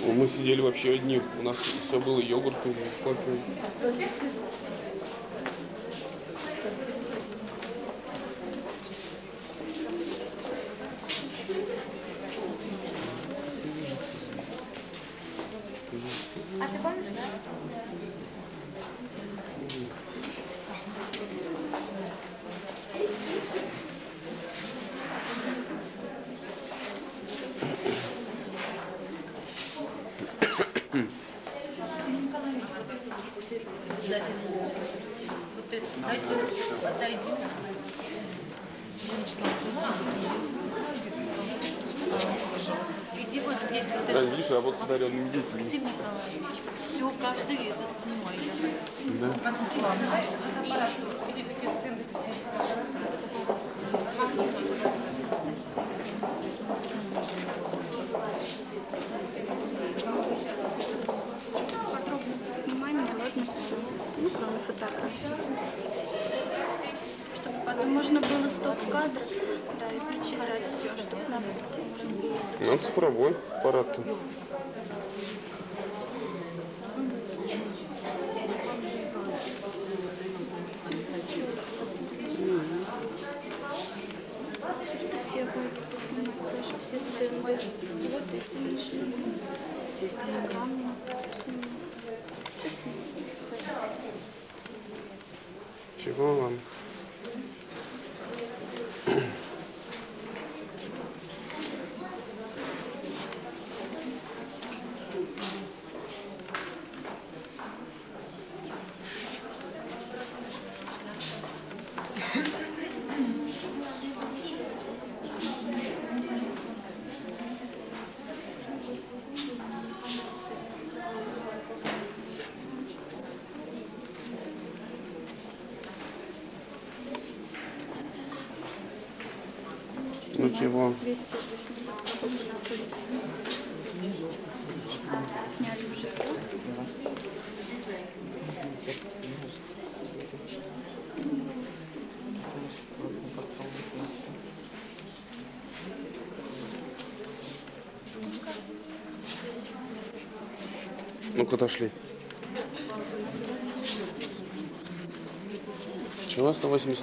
Мы сидели вообще одни. У нас все было йогурты, кофе. А ты помнишь, да? Вот это. Давайте отойдем. Пожалуйста. Иди вот здесь, вот это. Видишь, работа с одаренными детьми. Максим Николаевич, все, каждый это снимай. Да. Подробно поснимай мне, ладно, все. Ну, кроме фотографий. Чтобы потом можно было стоп-кадр, да, и прочитать все, чтобы надписи можно было. Ну, цифровой аппарат. Все, что все байки поснимать, даже все стенды. И вот эти лишние. Все стенограммы поснимать. Все снимать. Чего вам? Ну чего? Весь у нас улица. Сняли уже. Ну-ка, отошли. Чего 180?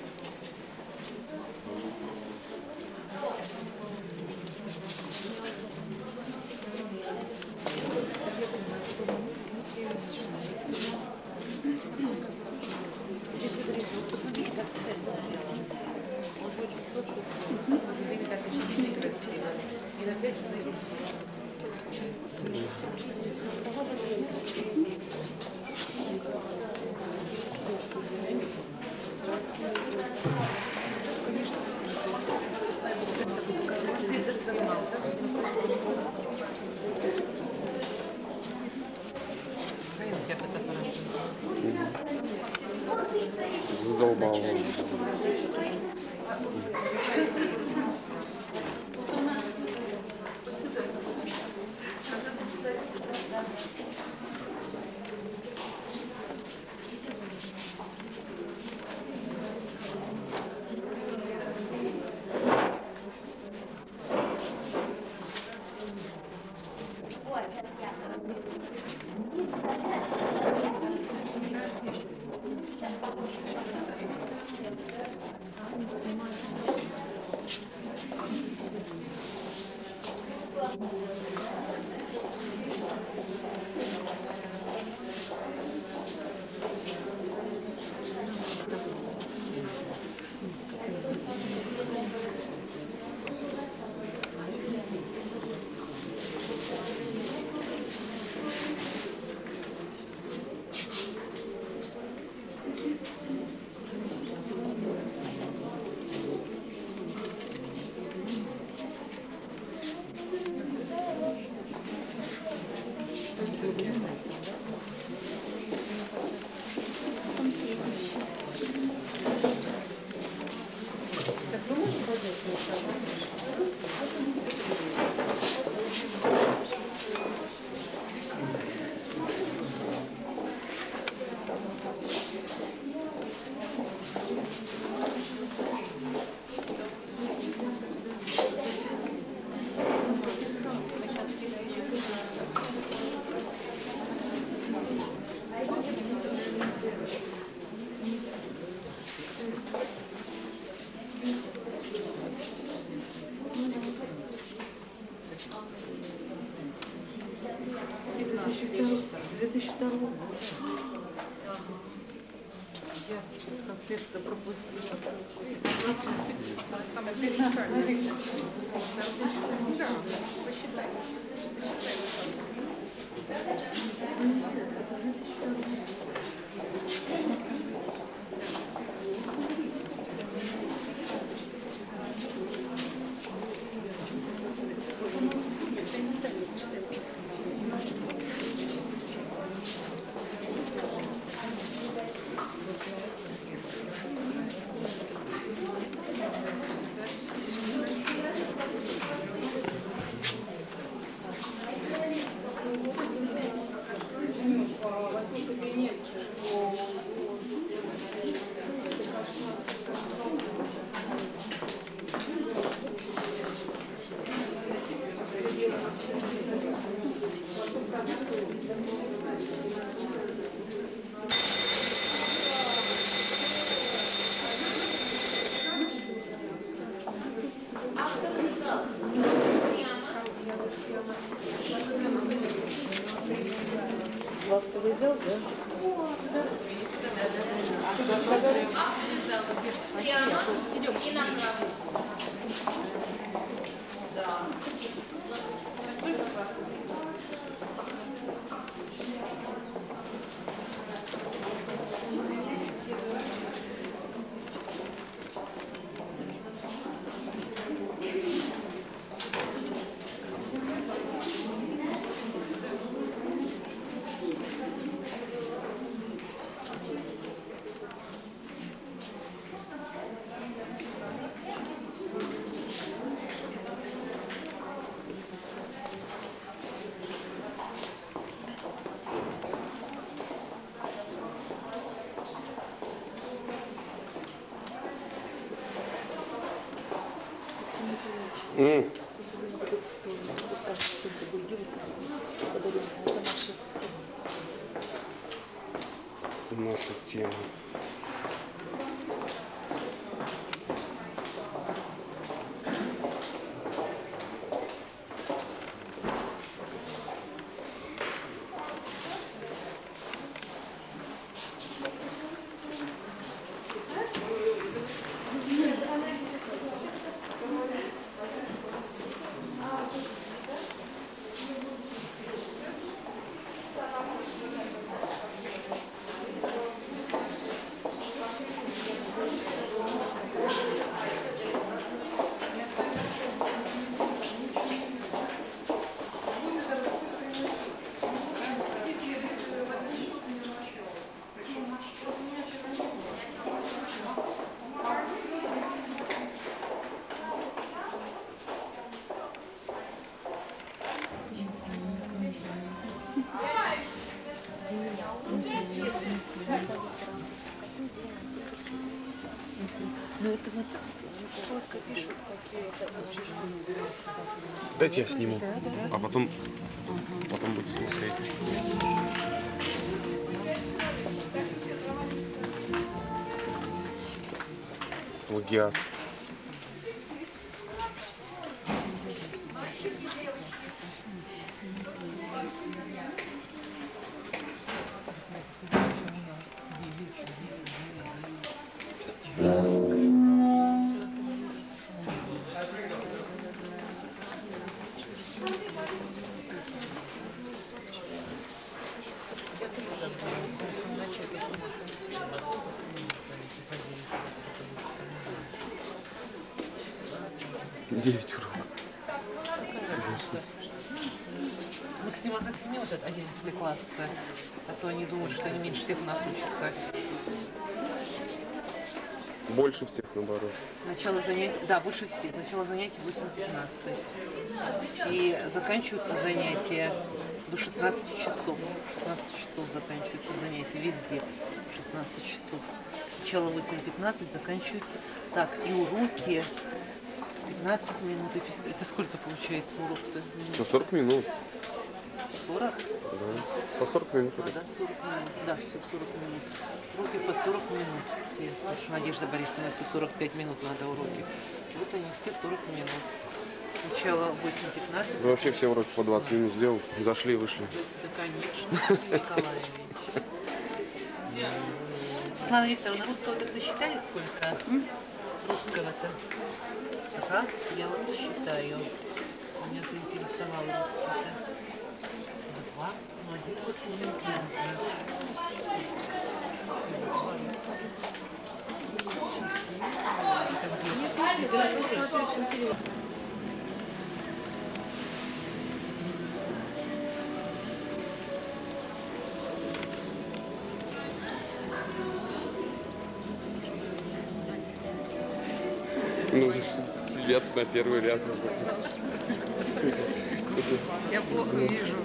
Задолбал. С 2002 года. Я как-то пропустила. Да, посчитай. Лактовый зал, да? Наша тема. Ну это вот просто пишут какие-то общежития. Дайте я сниму. А потом будет смотреть. Плагиат. Девять уроков. Максима рассмотрел этот 11 класс, а то они думают, что они меньше всех у нас учатся. Больше всех, наоборот. Начало занятий, да, больше всех. Начало занятий 8:15. И заканчиваются занятия до 16 часов. 16 часов заканчиваются занятия везде. 16 часов. Начало 8:15, заканчивается. Так, и уроки 15 минут. Это сколько получается урок-то? Ну, 40 минут. 40? Да. По 40 минут. Да, 40 минут. Да, все 40 минут. Уроки по 40 минут все. Потому что Надежда Борисовна, все 45 минут надо уроки. Вот они все 40 минут. Начало 8:15. Вы вообще все уроки по 20 минут сделал, зашли, вышли. Да, конечно, Николаевич. Светлана Викторовна, русского-то сосчитали сколько? Русского-то. Раз, я вот считаю. Меня заинтересовал русский-то. Два, ну, один вот уже Ну, сидят на первый ряд. Я плохо вижу.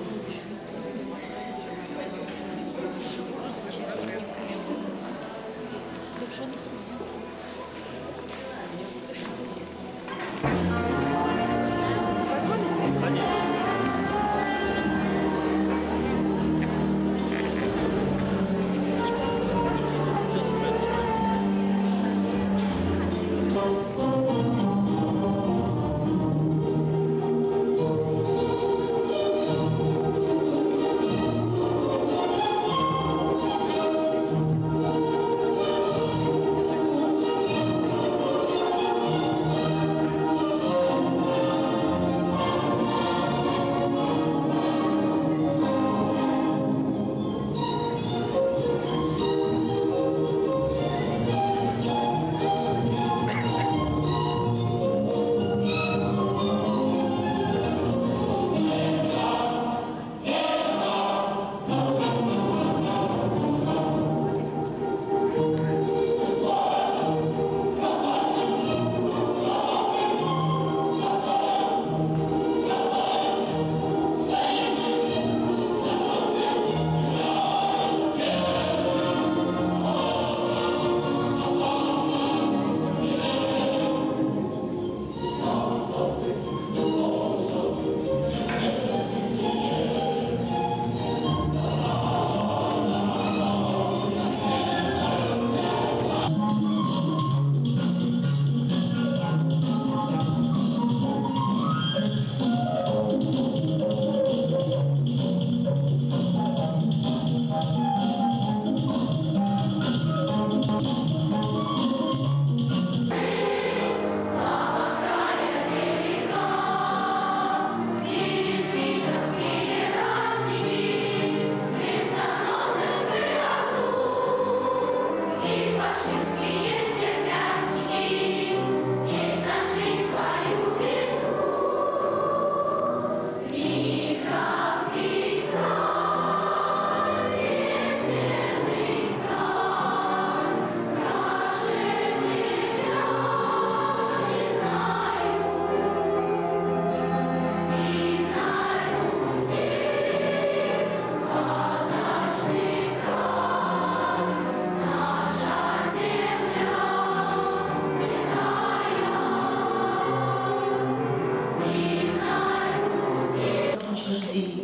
учреждений.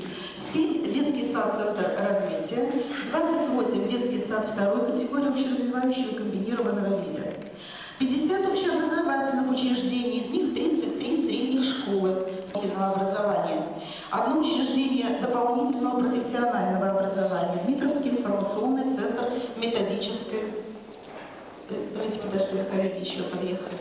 7 детский сад-центр развития, 28 детский сад второй категории общеразвивающего комбинированного вида, 50 общеобразовательных учреждений, из них 33 средних школы образования, одно учреждение дополнительного профессионального образования, Дмитровский информационный центр методической. Давайте подождем, коллеги еще подъехали.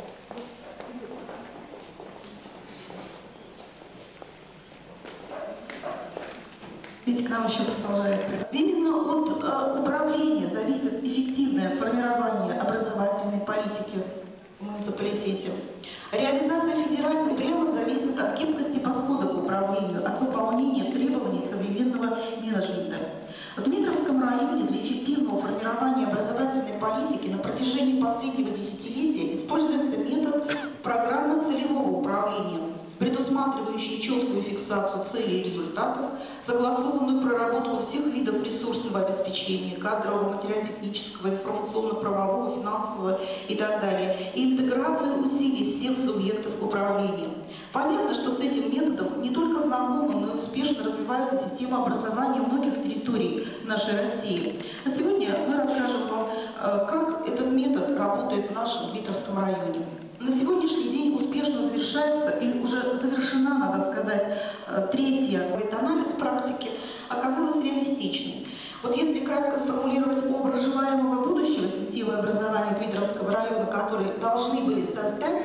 Видите, к нам еще продолжает. Именно от управления зависит эффективное формирование образовательной политики в муниципалитете. Реализация федеральной прямо зависит от гибкости подхода к управлению, от выполнения требований современного менеджмента. В Дмитровском районе для эффективного формирования образовательной политики на протяжении последнего десятилетия используется метод программно-целевого управления, предусматривающий четкую фиксацию целей и результатов, согласованную проработку всех видов ресурсного обеспечения, кадрового, материально-технического, информационно-правового, финансового и так далее, и интеграцию усилий всех субъектов управления. Понятно, что с этим методом не только знакомы, но и успешно развиваются системы образования многих территорий нашей России. А сегодня мы расскажем вам, как этот метод работает в нашем Дмитровском районе. На сегодняшний день успешно завершается, или уже завершена, надо сказать, третья анализ практики, оказалась реалистичной. Вот если кратко сформулировать образ желаемого будущего системы образования Дмитровского района, которые должны были создать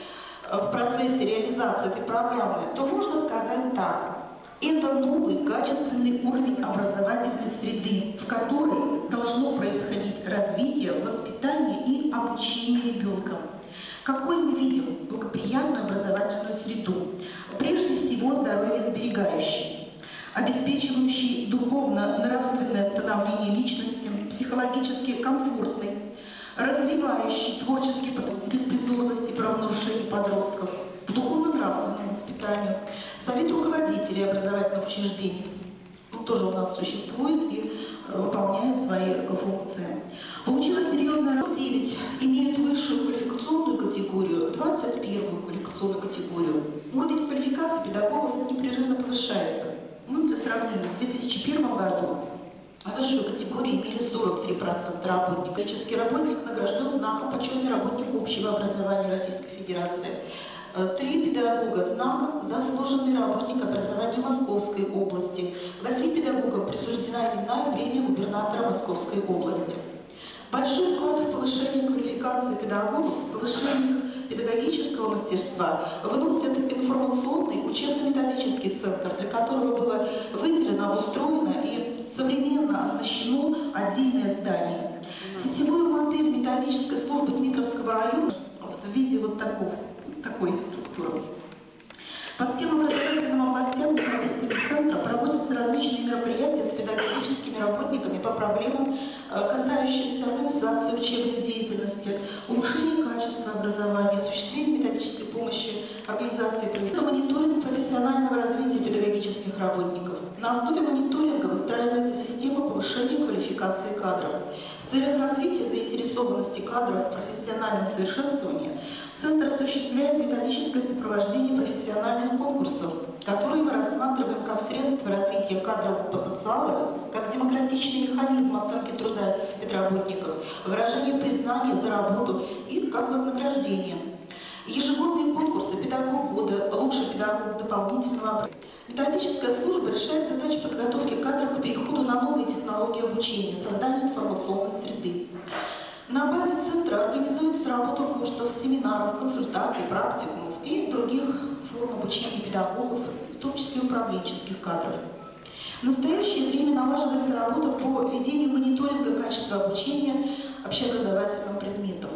в процессе реализации этой программы, то можно сказать так. Это новый качественный уровень образовательной среды, в которой должно происходить развитие, воспитание и обучение ребенка. Какой мы видим благоприятную образовательную среду? Прежде всего, здоровье сберегающий, обеспечивающий духовно-нравственное становление личности, психологически комфортный, развивающий творческие способности, беспризорности, правонарушений подростков, в духовно-нравственном воспитании, совет руководителей образовательных учреждений. Он тоже у нас существует и выполняет свои функции. Получилась серьезная работа. 9 имеют высшую квалификационную категорию, 21-ю квалификационную категорию. Уровень квалификации педагогов непрерывно повышается. Мы для сравнения, в 2001 году высшую категорию имели 43% работников. Клинический работник награжден знаком «Почетный работник общего образования Российской Федерации». 3 педагога знаком «Заслуженный работник образования Московской области». 8 педагогам присуждена именная премия губернатора Московской области. Большой вклад в повышение квалификации педагогов, в повышение педагогического мастерства вносит информационный учебно-методический центр, для которого было выделено, обустроено и современно оснащено отдельное здание. Сетевую модель методической службы Дмитровского района в виде вот такой структуры. По всем образовательным областям методического центра проводятся различные мероприятия с педагогическими работниками по проблемам, касающимся организации учебной деятельности, улучшения качества образования, осуществления методической помощи организации, мониторинг профессионального развития педагогических работников. На основе мониторинга выстраивается система повышения квалификации кадров. В целях развития заинтересованности кадров в профессиональном совершенствовании Центр осуществляет методическое сопровождение профессиональных конкурсов, которые мы рассматриваем как средство развития кадрового потенциала, как демократичный механизм оценки труда педработников, выражение признания за работу и как вознаграждение. Ежегодные конкурсы «Педагог года», «Лучший педагог дополнительного образования». Методическая служба решает задачи подготовки кадров к переходу на новые технологии обучения, создания информационной среды. На базе центра организуется работа курсов, семинаров, консультаций, практикумов и других форм обучения педагогов, в том числе управленческих кадров. В настоящее время налаживается работа по ведению мониторинга качества обучения общеобразовательным предметам.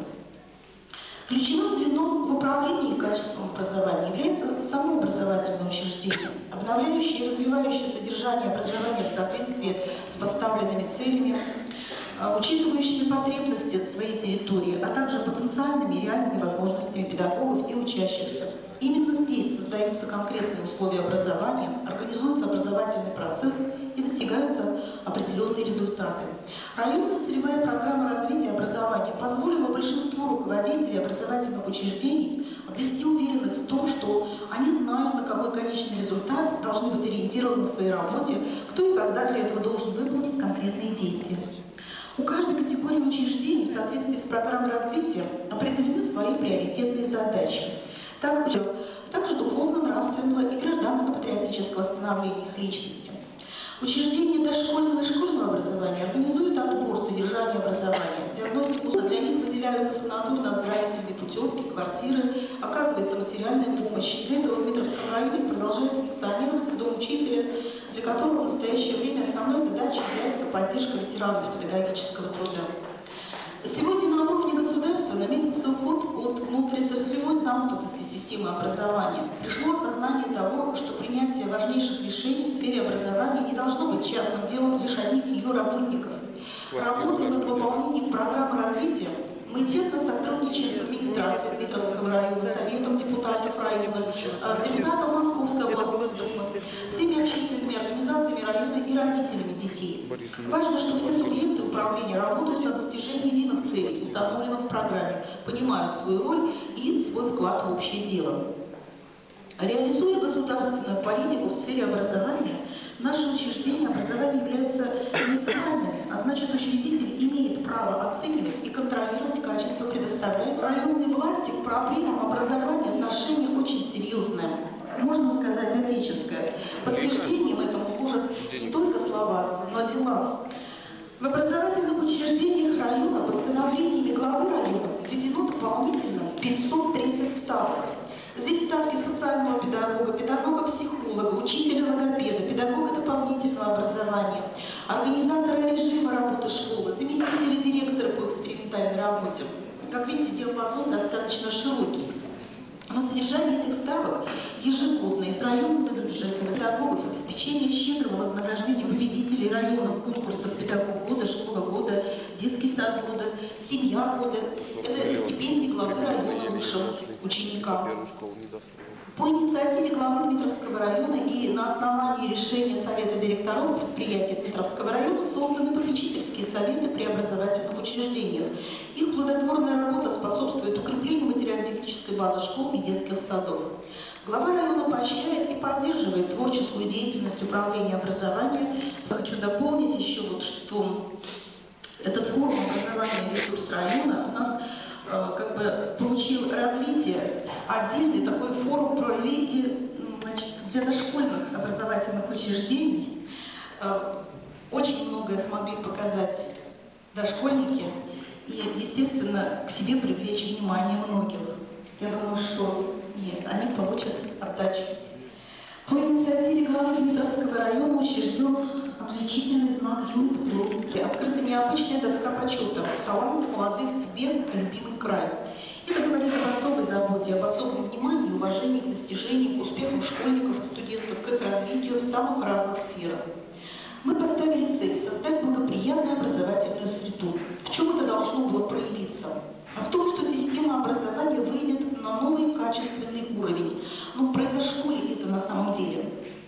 Ключевым звеном в управлении качеством образования является само образовательное учреждение, обновляющее и развивающее содержание образования в соответствии с поставленными целями, учитывающими потребности своей территории, а также потенциальными и реальными возможностями педагогов и учащихся. Именно здесь создаются конкретные условия образования, организуется образовательный процесс и достигаются определенные результаты. Районная целевая программа развития образования позволила большинству руководителей образовательных учреждений обрести уверенность в том, что они знают, на какой конечный результат должны быть ориентированы в своей работе, кто и когда для этого должен выполнить конкретные действия. У каждой категории учреждений в соответствии с программой развития определены свои приоритетные задачи. Также духовно-нравственного и гражданско-патриотического становления их личности. Учреждения дошкольного и школьного образования организуют отбор содержания образования, диагностику. Для них выделяются санаторно-оздоровительные путевки, квартиры, оказывается материальная помощь. Для этого в Дмитровском районе продолжает функционировать Дом учителя, для которого в настоящее время основной задачей является поддержка ветеранов педагогического труда. Сегодня на уровне государства наметился уход от внутриотраслевой замкнутости системы образования. Пришло осознание того, что принятие важнейших решений в сфере образования не должно быть частным делом лишь одних ее работников. Работая над выполнением программы развития, мы тесно сотрудничаем с администрацией Дмитровского района, Советом депутатов района, с депутатом Московской областной думы, всеми общественными организациями района и родителями детей. Важно, что все субъекты управления работают на достижение единых целей, установленных в программе, понимают свою роль и свой вклад в общее дело. Реализуя государственную политику в сфере образования, наши учреждения образования являются муниципальными, а значит, учредитель имеет право право оценивать и контролировать качество предоставляемой районной власти к проблемам образования отношение очень серьезное, можно сказать, отеческое. Подтверждением этому служат не только слова, но и дела. В образовательных учреждениях района постановлениями главы района введено дополнительно 530 ставок. Здесь ставки социального педагога, педагога-психолога, учителя-логопеда, педагога дополнительного образования, организатора режима работы школы, заместителя директора по экспериментальной работе. Как видите, диапазон достаточно широкий. На содержание этих ставок ежегодно из районного бюджета педагогов обеспечение щедрого вознаграждения победителей районных конкурсов «Педагог года», «Школа года», «Детский сад года», «Семья года». Это стипендии главы района лучшим ученикам. По инициативе главы Дмитровского района и на основании решения Совета директоров предприятий Дмитровского района созданы попечительские советы при образовательных учреждениях. Их плодотворная работа способствует укреплению материально-технической базы школ и детских садов. Глава района поощряет и поддерживает творческую деятельность управления образованием. Хочу дополнить еще вот, что этот форум образования и ресурс района у нас как бы получил развитие. Отдельный такой форум провели и, для дошкольных образовательных учреждений. Очень многое смогли показать дошкольники и, естественно, к себе привлечь внимание многих. Я думаю, что и они получат отдачу. По инициативе главы Дмитровского района учрежден отличительный знак «Юный патриот». Открыта необычная доска почета «Талант молодых тебе, любимый край». Это говорит об особой заботе, об особом внимании и уважении к достижениям, к успехам школьников и студентов, к их развитию в самых разных сферах. Мы поставили цель создать благоприятную образовательную среду. В чем это должно было проявиться? А в том, что система образования выйдет на новый качественный уровень. Но произошло ли это на самом деле?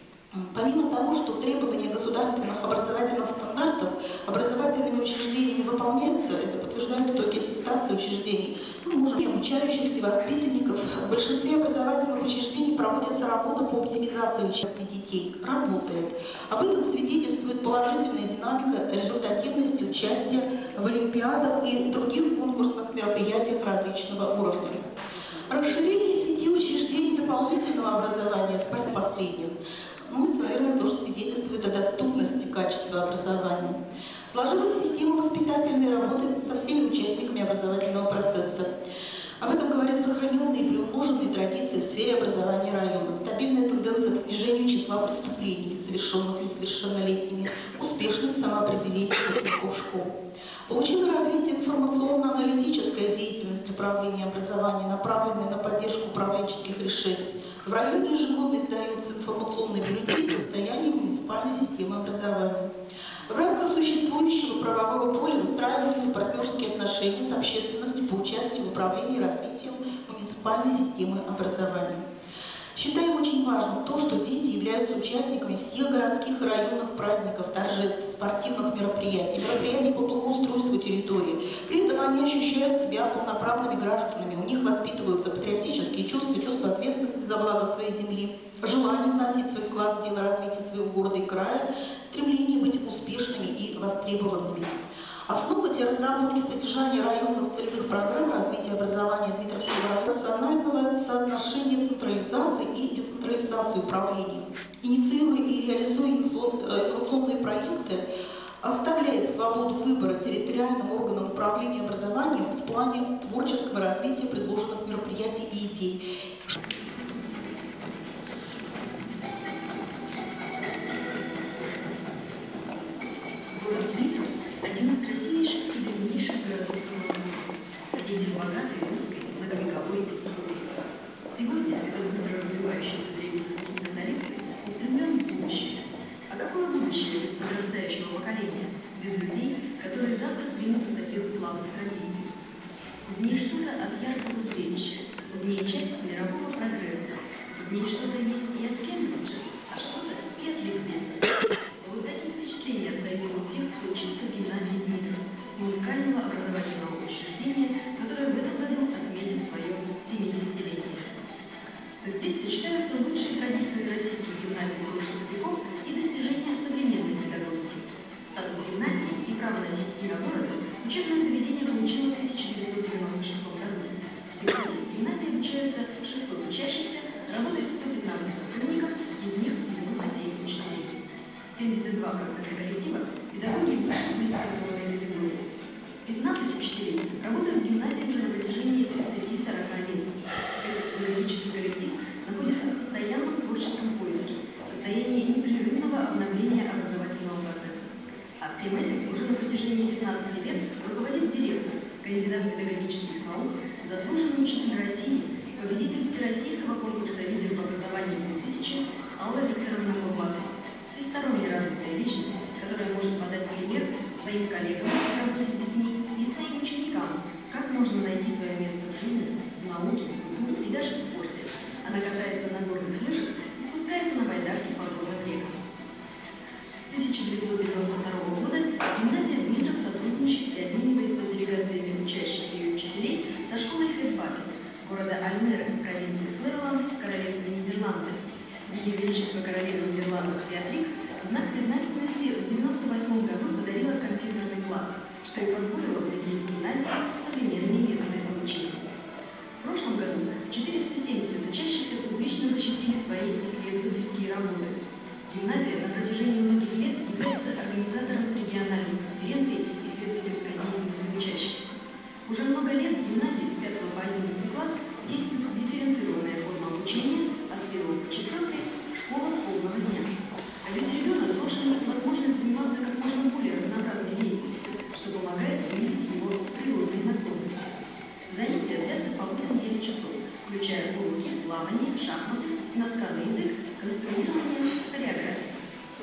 Помимо того, что требования государственных образовательных стандартов образовательными учреждениями выполняются, это подтверждают итоги аттестации учреждений, мы можем обучающихся воспитанников. В большинстве образовательных учреждений проводится работа по оптимизации участия детей. Работает. Об этом свидетельствует положительная динамика, результативность участия в олимпиадах и других конкурсных мероприятиях различного уровня. Расширение сети учреждений дополнительного образования с последних. Это, наверное, тоже свидетельствует о доступности качества образования. Сложилась система воспитательной работы со всеми участниками образовательного процесса. Об этом говорят сохраненные и приумноженные традиции в сфере образования района, стабильная тенденция к снижению числа преступлений, совершенных несовершеннолетними, успешность самоопределения выпускников школ. Получила развитие информационно-аналитическая деятельность управления образованием, направленная на поддержку управленческих решений. В районе ежегодно издаются информационные бюллетени о состоянии муниципальной системы образования. В рамках существующего правового поля выстраиваются партнерские отношения с общественностью по участию в управлении и развитием муниципальной системы образования. Считаем очень важным то, что дети являются участниками всех городских и районных праздников, торжеств, спортивных мероприятий, мероприятий по благоустройству территории. При этом они ощущают себя полноправными гражданами, у них воспитываются патриотические чувства, чувство ответственности за благо своей земли, желание вносить свой вклад в дело развития своего города и края, стремление быть успешными и востребованными. Основа для разработки содержания районных целевых программ развития образования Дмитровского района рационального соотношения централизации и децентрализации управления. Инициируя и реализуя инновационные проекты, оставляет свободу выбора территориальным органам управления образованием в плане творческого развития предложенных мероприятий и идей. Один из красивейших и древнейших городов Амазонии, свидетель богатой русской многовековой истории. Сегодня этот быстро развивающийся древнеиспанской столицы устремлен в будущее. А какое будущее без подрастающего поколения, без людей, которые завтра примут эстафету славных традиций? В ней что-то от яркого зрелища, в ней часть мирового прогресса, в ней что-то есть и от Кембриджа, а что-то и от ликбеза. Вот такие впечатления остаются у тех, кто учится в гимназии Дмитров, уникального образовательного учреждения, которое в этом году отметит свое 70-летие. Здесь сочетаются лучшие традиции российских гимназий прошлых веков и достижения современной педагогики. Статус гимназии и право носить имя города учебное 600 учащихся, работает 115 сотрудников, из них 97 учителей. 72% коллектива – педагоги высшей квалификационной категории. 15 учителей работают в гимназии уже на протяжении 30-40 лет. Этот педагогический коллектив находится в постоянном творческом поиске, в состоянии непрерывного обновления образовательного процесса. А всем этим уже на протяжении 15 лет руководит директор, кандидат педагогических наук, заслуженный учитель России, победитель Всероссийского конкурса «Лидер в образовании 2000» Алла Викторовна Павлова. Всесторонне развитая личность, которая может подать пример своим коллегам в работе с детьми и своим ученикам, как можно найти свое место в жизни, в науке, в быту и даже в спорте. Она катается на горных лыжах и спускается на байдарке по горным рекам. С 1992 года гимназия Дмитров сотрудничает и обменивается делегациями учащихся и учителей со школой Хэтбакет города Альмеры, провинции Флевеланд, Королевства Нидерланды. Ее Величество Королева Нидерландов Беатрикс в знак признательности в 1998 году подарила компьютерный класс, что и позволило внедрить в гимназии современные методы обучения. В прошлом году 470 учащихся публично защитили свои исследовательские работы. Гимназия на протяжении многих лет является организатором региональных конференций исследовательской деятельности учащихся. Уже много лет в гимназии с 5 по 11 класс действует дифференцированная форма обучения, а с 1 по 4 – школа полного дня. А ведь ребенок должен иметь возможность заниматься как можно более разнообразной деятельностью, что помогает выявить его природные наклонности. Занятия длятся по 8-9 часов, включая уроки, плавание, шахматы, иностранный язык, конструирование, хореографию.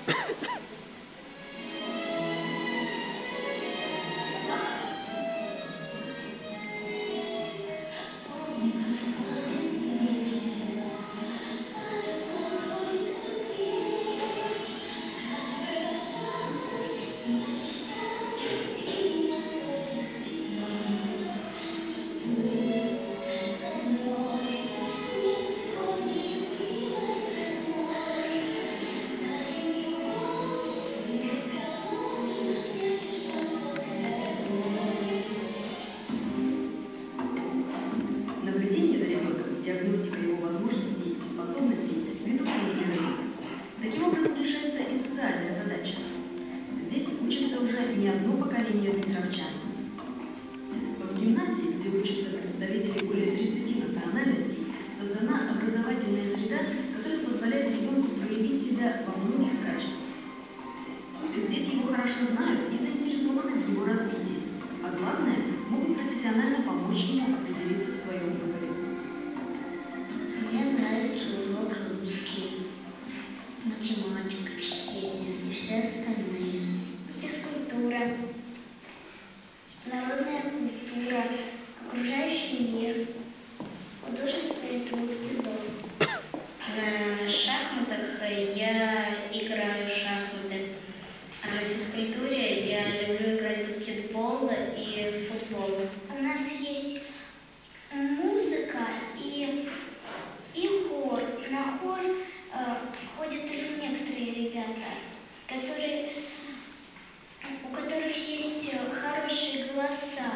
Наблюдение за ребенком, диагностика его возможностей и способностей ведутся непрерывно. Таким образом решается и социальная задача. Здесь учится уже не одно поколение дмитровчан. В гимназии, где учатся представители более 30 национальностей, создана образовательная среда, которая позволяет ребенку проявить себя во многих качествах. Здесь его хорошо знают и заинтересованы в его развитии, а главное, могут профессионально помочь ему определиться в своем выборе. Мне нравится урок русский, математика, чтение и все остальные. Физкультура, народная культура, окружающий мир, художественный труд и зон. На шахматах я играю в шахматы, а на физкультуре я люблю играть в баскетбол и в футбол. У нас есть музыка и хор. На хор ходят только некоторые ребята, у которых есть хорошие голоса.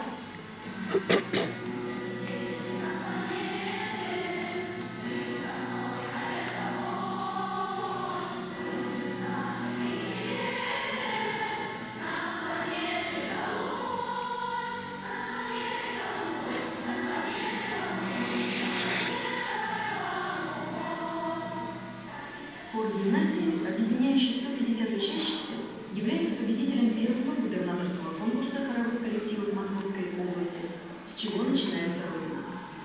Хор гимназии, объединяющий 150 учащихся, является победителем первого губернаторского конкурса хоровых коллективов Московской области, с чего начинается Родина.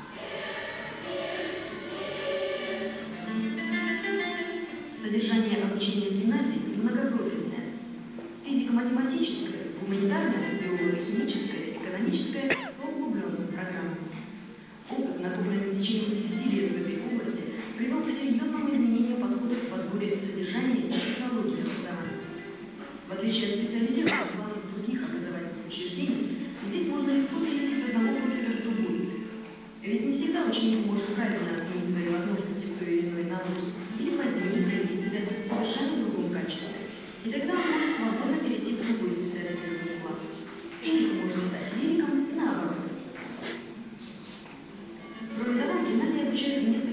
Содержание обучения в гимназии многопрофильное. Физико-математическое, гуманитарное, биолого-химическое, экономическое по углубленным программам. Опыт, накопленный в течение 10 лет в этой области, привел к серьезному изменению подходов в подборе содержания и технологий образования. В отличие от специализированных классов других образовательных учреждений, здесь можно легко перейти с одного профиля в другой. Ведь не всегда ученик может правильно оценить свои возможности в той или иной науке или позднее проявить себя в совершенно другом качестве. И тогда он может свободно перейти в другой специализированный класс. Физик может стать лириком и наоборот. Кроме того, в гимназии обучают несколько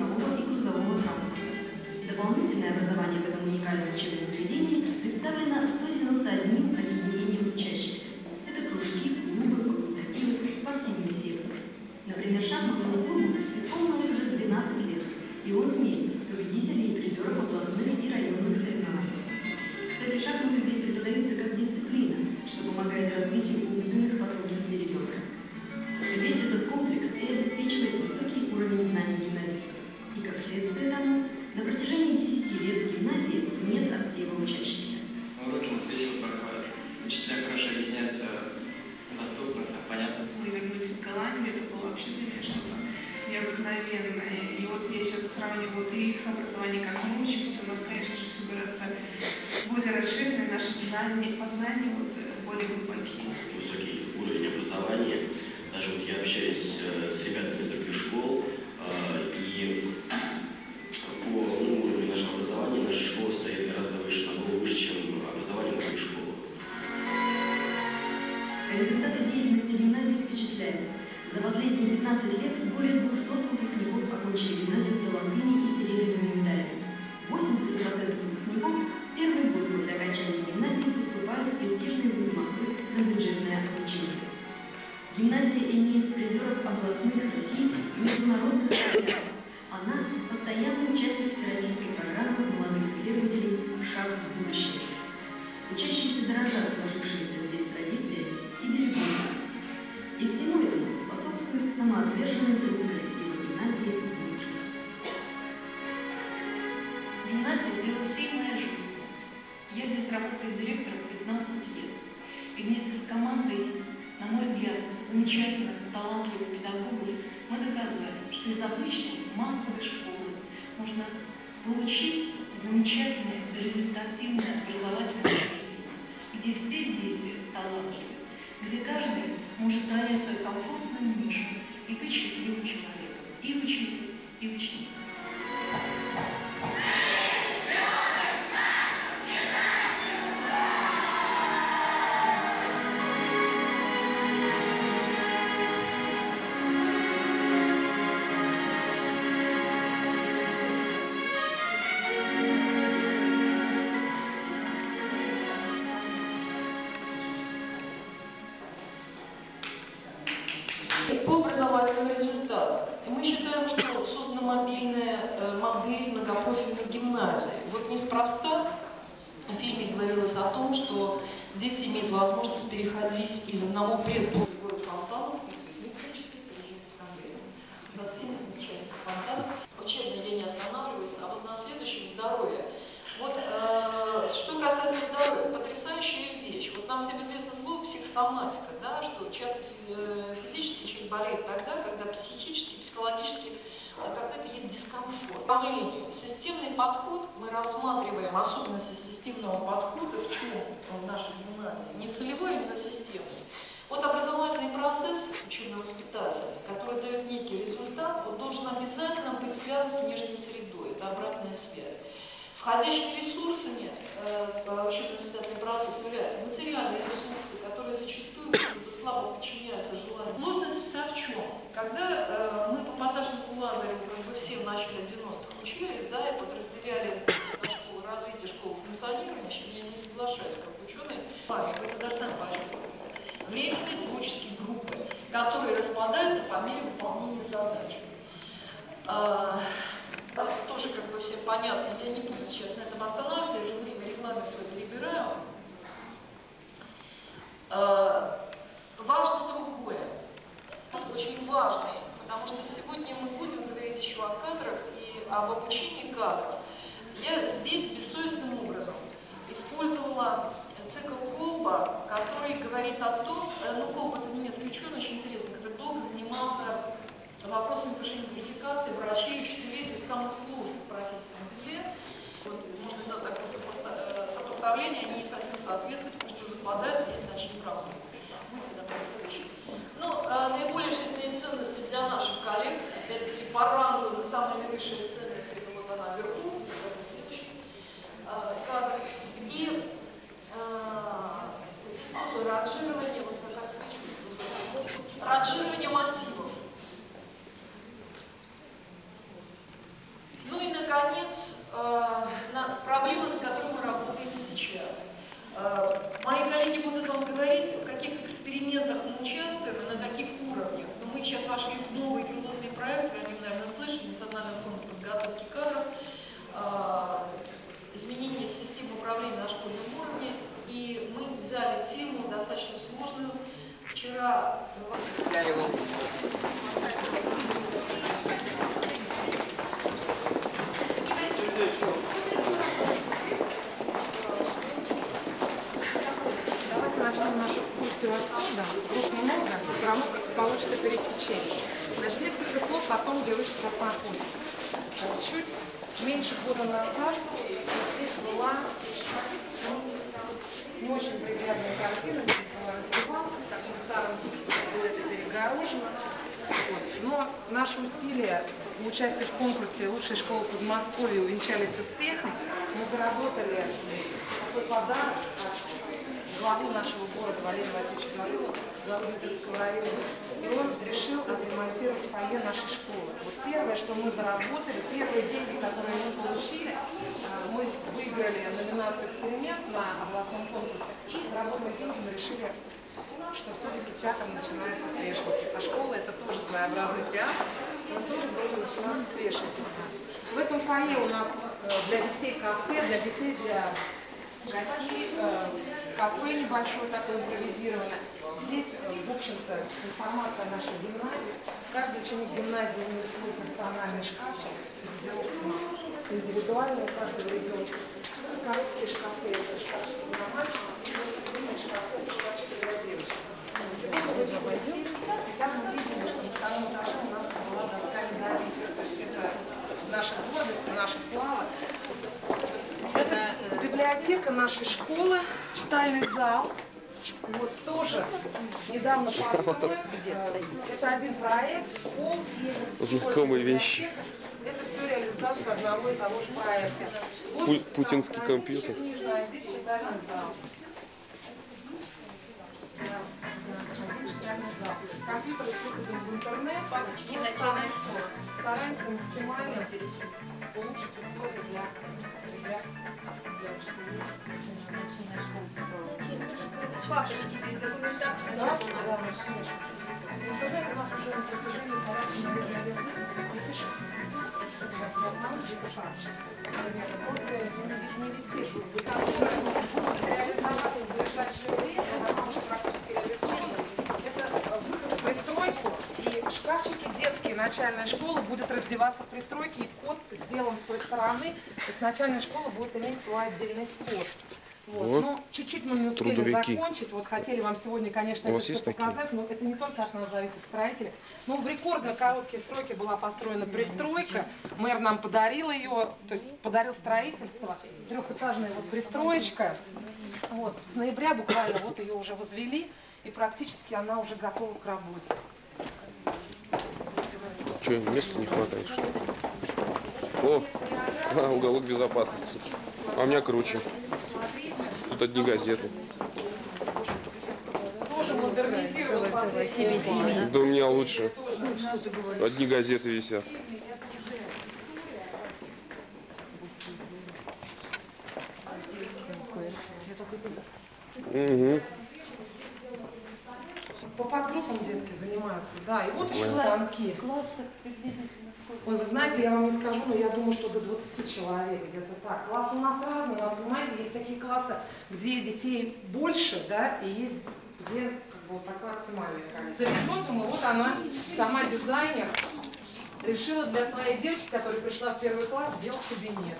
легкового и грузового транспорта. Дополнительное образование в этом уникальном учебном заведении представлено 191 объединением учащихся. Это кружки, клубы, факультативы, спортивные секции. Например, шахматному клубу исполнилось уже 12 лет, и он имеет победителей и призеров областных и районных соревнований. Кстати, шахматы здесь преподаются как дисциплина, что помогает развитию умственных способностей ребенка. Весь этот комплекс и обеспечивает высокий уровень знаний гимназистов. И как следствие тому, на протяжении 10 лет в гимназии нет отсева учащихся. Уроки у нас весело проходят. Учителя хорошо объясняют все доступно, понятно. Мы вернулись из Голландии, это было вообще для меня что-то необыкновенное. И вот я сейчас сравниваю вот их образование, как мы учимся. У нас, конечно же, все гораздо более расширенное, наши знания, познания вот, более глубокие. Высокий уровень образования. Даже вот я общаюсь с ребятами из других школ, и по уровню нашего образования наша школа стоит гораздо выше, намного выше, чем образование в других школах. Результаты деятельности гимназии впечатляют. За последние 15 лет более 200 выпускников окончили гимназию с золотыми и серебряными медалями. 80% выпускников в первый год после окончания гимназии поступают в престижный вуз Москвы на бюджетное обучение. Гимназия имеет призеров областных, российских и международных олимпиад. Она – постоянный участник всероссийской программы молодых исследователей «Шаг в будущее». Учащиеся дорожат сложившимися здесь традициями и берегут их. И всему этому способствует самоотверженный труд коллектива гимназии «Дмитров». Гимназия – дело всей моей жизни. Я здесь работаю директором 15 лет. И вместе с командой, на мой взгляд, замечательных, талантливых педагогов, мы доказали, что из обычной массовой школы можно получить замечательное, результативное образовательное учреждение, где все дети талантливы, где каждый может занять свою комфортную нишу и быть счастливым человеком, и учитель, и ученик. По образовательным результатам. И мы считаем, что создана мобильная модель многопрофильной гимназии. Вот неспроста в фильме говорилось о том, что дети имеют возможность переходить из одного предмета в другой фонтан, из электрических переходить к проблемам. У нас 7 замечательных фонтанов. Учебно я не останавливаюсь, а вот на следующем здоровье. Вот что касается здоровья, потрясающая вещь. Вот нам всем известно слово психосоматика, да, что часто физически человек болеет тогда, когда психически, психологически какой-то есть дискомфорт. По мнению, системный подход мы рассматриваем, особенности системного подхода в чем в нашей гимназии, не целевой, а именно системный. Вот образовательный процесс учебно-воспитательный, который дает некий результат, он должен обязательно быть связан с внешней средой, это обратная связь. Входящими ресурсами в учебно-воспитательный процесс являются материальные ресурсы, которые зачастую слабо подчиняются желанию. Сложность вся в чем? Когда мы по Поташнику Лазареву как бы все в начале 90-х учились, да, и подразделяли на школу развития школы функционирования, с чем я не соглашаюсь как ученый, вы это даже сами почувствуете. Временные творческие группы, которые распадаются по мере выполнения задач. Тоже как бы всем понятно, я не буду сейчас на этом останавливаться, я уже время рекламы своей перебираю. Важно другое, очень важное, потому что сегодня мы будем говорить еще о кадрах и об обучении кадров. Я здесь бессовестным образом использовала цикл Колба, который говорит о том, Колб это немецкий ученый, очень интересный, который долго занимался вопросами повышения квалификации врачей, учителей, то есть самых сложных профессий на Земле. Вот, можно сделать такое сопоставление, они не совсем соответствуют, потому что западают, есть над чем работать. Будьте на последующий. Ну, наиболее жизненные ценности для наших коллег, опять-таки по рангу, самые наивысшие ценности, это вот она вверху, это следующий кадр. И здесь тоже ранжирование, вот как отсвечивает, ранжирование мотивов. преодолевали тему достаточно сложную. Вчера... Давайте начнем нашу экскурсию отсюда. Групп немного, но все равно получится пересечение. Значит, несколько слов о том, где вы сейчас находитесь. Чуть меньше года назад здесь была не очень приглядная картина, здесь была раздевалка, в таком старом духе все было это перегорожено. Вот. Но наши усилия по участию в конкурсе «Лучшая школа Подмосковья» увенчались успехом. Мы заработали такой подарок от главы нашего города Валерия Васильевича Гаврилова, главы Дмитровского района. И он решил отремонтировать фойе нашей школы. Вот первое, что мы заработали, первые деньги, которые мы получили, мы выиграли номинацию «Эксперимент» на областном конкурсе. И заработали деньги, мы решили, что все-таки театр начинается с вешалки. А школа — это тоже своеобразный театр, он тоже должен начинаться с вешалки. В этом фойе у нас для детей кафе, для детей, для гостей кафе небольшое такое импровизированное. Здесь, в общем-то, информация о нашей гимназии. Каждый ученик гимназии имеет свой персональный шкафчик, где у нас индивидуально у каждого ребенка. Короткие шкафы — это шкафчики для мальчиков, и длинные шкафы — это шкафчики для девочек. Сегодня вы обойдем, и там мы видим, что на втором этаже у нас была доска медалистов. То есть это наша гордость, наша слава. Это библиотека нашей школы, читальный зал. Вот тоже недавно построен. Это один проект, пол и знакомые вещи. Это все реализация одного и того же проекта. Вот Путинский компьютер. Здесь читальный зал. Компьютер с выходом в интернет. Стараемся максимально улучшить условия для учителей. Папочки, здесь документация. Да, интернет у нас уже на протяжении 40 лет. Просто не вести, чтобы реализоваться в ближайшее время, она уже практически реализована. Это выход в пристройку, и шкафчики детские начальная школа будет раздеваться в пристройке, и вход сделан с той стороны. То есть начальная школа будет иметь свой отдельный вход. Вот. Ну, чуть-чуть мы не успели трудовики закончить. Вот хотели вам сегодня, конечно, это все показать, но это не только от нас зависит, строители. Но в рекордно короткие сроки была построена пристройка. Мэр нам подарил ее, то есть подарил строительство. Трехэтажная вот пристроечка. Вот. С ноября буквально вот ее уже возвели, и практически она уже готова к работе. Что, места не хватает? О, уголок безопасности. А у меня круче. Тут одни газеты. Тоже модернизировал последние. Да у меня лучше. Одни газеты висят. Угу. По подгруппам детки занимаются, да. И вот еще станки. Ой, вы знаете, я вам не скажу, но я думаю, что до 20 человек где-то так. Классы у нас разные, у нас, понимаете, есть такие классы, где детей больше, да, и есть где как бы, вот такое оптимальное количество. За ребенком, и вот она, сама дизайнер, решила для своей девочки, которая пришла в первый класс, сделать кабинет.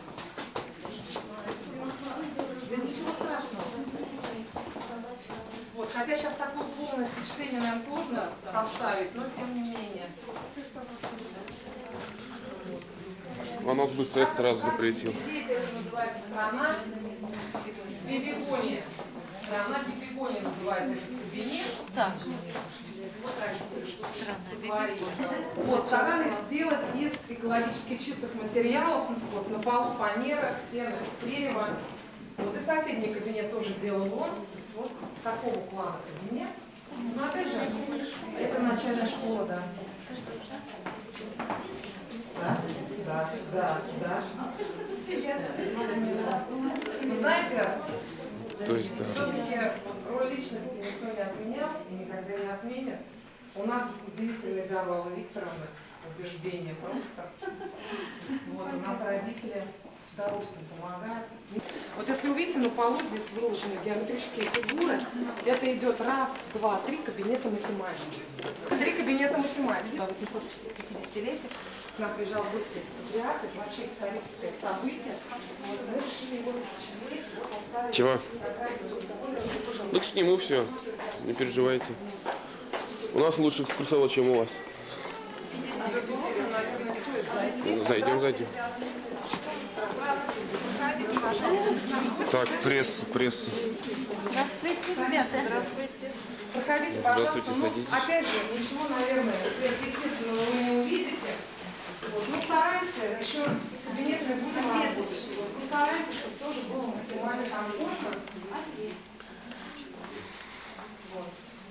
Да ничего страшного. Вот, хотя сейчас такое полное впечатление, наверное, сложно составить, но тем не менее. А нас бы СС сразу запретил. Это называется страна Бибигония. Страна Бибигония называется этот кабинет. Да. Вот родители, что страна. Вот, старались сделать из экологически чистых материалов. Вот, на полу фанера, стены дерева. Вот и соседний кабинет тоже делал он. То есть вот такого плана кабинет. Но опять же, это начальная школа, да. Да, да, да. Вы знаете, то есть, да. все-таки роль личности никто не отменял и никогда не отменит. У нас удивительная Алла Викторовна, учреждение просто. Вот, у нас родители с удовольствием помогают. Вот если увидите, на полу здесь выложены геометрические фигуры. Это идет раз, два, три кабинета математики. 3 кабинета математики. На 850-летие к нам приезжал в гости патриарх, это вообще историческое событие. Вот, мы решили его расширить, вот поставить. Чего? Ну, к сниму все, не переживайте. У нас лучше экскурсовод, чем у вас. Зайдем. Так, пресса. Здравствуйте. Проходите, пожалуйста. Здравствуйте, садитесь. Опять же, ничего, наверное, сверхъестественного вы не увидите. Вот. Мы стараемся, еще с кабинетами будем работать. Вот. Мы стараемся, чтобы тоже было максимально комфортно. Вот.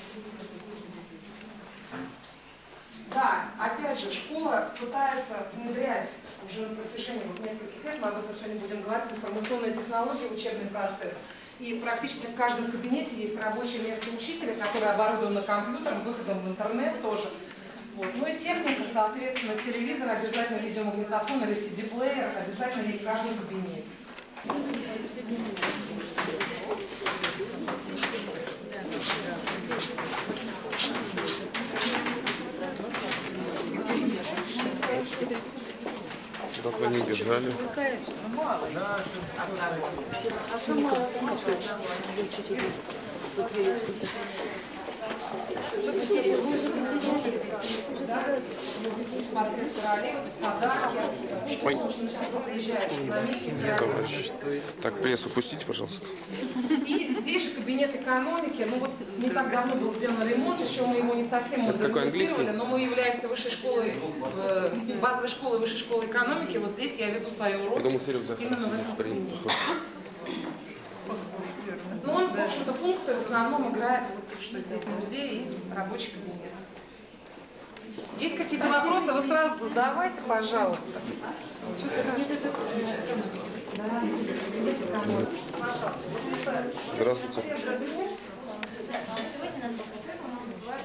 Да, опять же, школа пытается внедрять уже на протяжении нескольких лет, мы об этом сегодня будем говорить, информационные технологии в учебный процесс. И практически в каждом кабинете есть рабочее место учителя, которое оборудовано компьютером, выходом в интернет тоже. Вот. Ну и техника, соответственно, телевизор, обязательно видеомагнитофон или CD-плеер, обязательно есть в каждом кабинете. Как вы не держали? Товарищ. Так, прессу пустите, пожалуйста. И здесь же кабинет экономики. Ну вот не так давно был сделан ремонт, еще мы его не совсем модернизировали, но мы являемся высшей школой, базовой школой высшей школы экономики. Вот здесь я веду свои уроки именно в этом кабинете. Ну он, в общем-то, функцию в основном играет, вот, что здесь музей и рабочий кабинет. Есть какие-то вопросы, вы сразу задавайте, пожалуйста. Здравствуйте. Сегодня надо показать, как